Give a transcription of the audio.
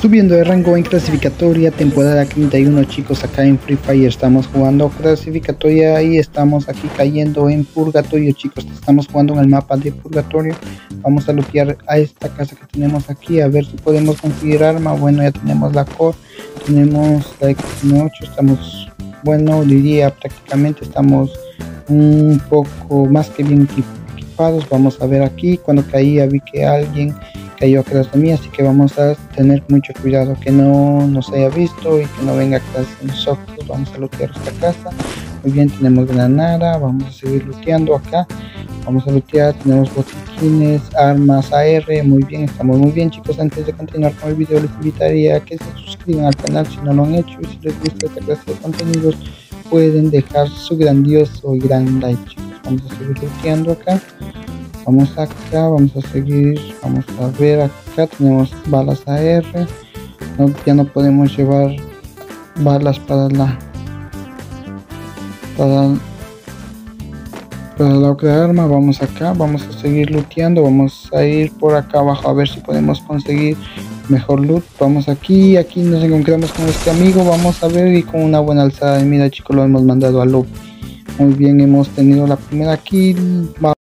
Subiendo de rango en clasificatoria, temporada 31, chicos. Acá en Free Fire estamos jugando clasificatoria y estamos aquí cayendo en purgatorio, chicos. Estamos jugando en el mapa de purgatorio. Vamos a lootear a esta casa que tenemos aquí, a ver si podemos conseguir arma. Bueno, ya tenemos la core, tenemos la X8, estamos, bueno, diría prácticamente estamos un poco más que bien equipados. Vamos a ver aquí, cuando caía vi que alguien cayó atrás de mí, así que vamos a tener mucho cuidado que no nos haya visto y que no venga atrás de nosotros. Vamos a lootear esta casa. Muy bien, tenemos granada, vamos a seguir looteando acá. Vamos a lootear, tenemos botiquines, armas AR, muy bien, estamos muy bien, chicos. Antes de continuar con el video les invitaría a que se suscriban al canal si no lo han hecho, y si les gusta esta clase de contenidos pueden dejar su grandioso y gran like, chicos. Vamos a seguir looteando acá. Vamos acá, vamos a seguir, vamos a ver acá, tenemos balas AR, no, ya no podemos llevar balas para la otra arma. Vamos acá, vamos a seguir looteando, vamos a ir por acá abajo a ver si podemos conseguir mejor loot. Vamos aquí nos encontramos con este amigo, vamos a ver, y con una buena alzada, y mira, chicos, lo hemos mandado al lobby. Muy bien, hemos tenido la primera kill.